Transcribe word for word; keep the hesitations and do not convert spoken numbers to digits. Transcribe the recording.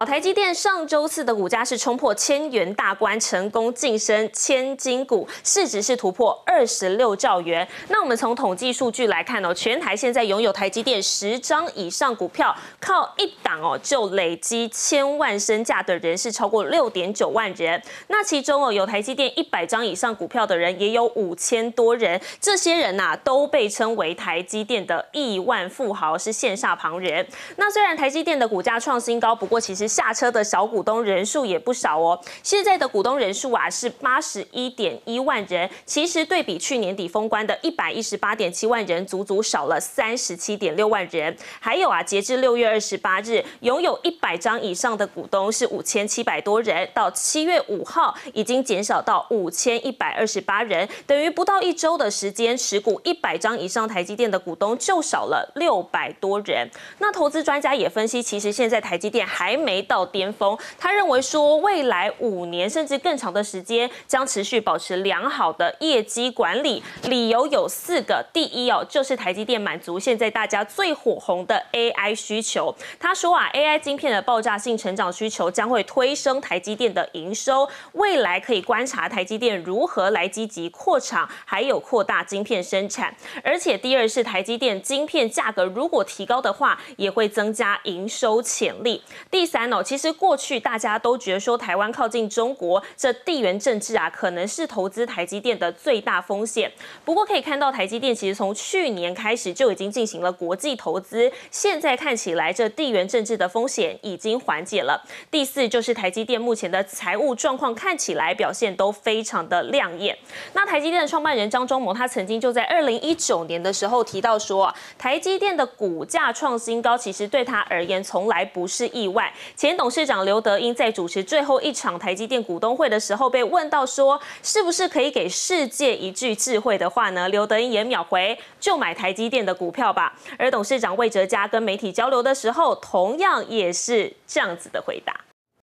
台积电上周四的股价是冲破千元大关，成功晋升千金股，市值是突破二十六兆元。那我们从统计数据来看哦，全台现在拥有台积电十张以上股票，靠一档哦就累积千万身价的人是超过六点九万人。那其中哦有台积电一百张以上股票的人也有五千多人，这些人呐、啊、都被称为台积电的亿万富豪，是羡煞旁人。那虽然台积电的股价创新高，不过其实下车的小股东人数也不少哦。现在的股东人数啊是八十一点一万人，其实对比去年底封关的一百一十八点七万人，足足少了三十七点六万人。还有啊，截至六月二十八日，拥有一百张以上的股东是五千七百多人，到七月五号已经减少到五千一百二十八人，等于不到一周的时间，持股一百张以上台积电的股东就少了六百多人。那投资专家也分析，其实现在台积电还没到巅峰，他认为说未来五年甚至更长的时间将持续保持良好的业绩管理，理由有四个。第一哦，就是台积电满足现在大家最火红的 A I 需求。他说啊 ，A I 晶片的爆炸性成长需求将会推升台积电的营收，未来可以观察台积电如何来积极扩厂，还有扩大晶片生产。而且第二是台积电晶片价格如果提高的话，也会增加营收潜力。第三哦，其实过去大家都觉得说台湾靠近中国，这地缘政治啊，可能是投资台积电的最大风险。不过可以看到，台积电其实从去年开始就已经进行了国际投资，现在看起来这地缘政治的风险已经缓解了。第四就是台积电目前的财务状况看起来表现都非常的亮眼。那台积电的创办人张忠谋，他曾经就在二零一九年的时候提到说，台积电的股价创新高，其实对他而言从来不是意外。前董事长刘德英在主持最后一场台积电股东会的时候，被问到说，是不是可以给世界一句智慧的话呢？刘德英也秒回，就买台积电的股票吧。而董事长魏哲嘉跟媒体交流的时候，同样也是这样子的回答。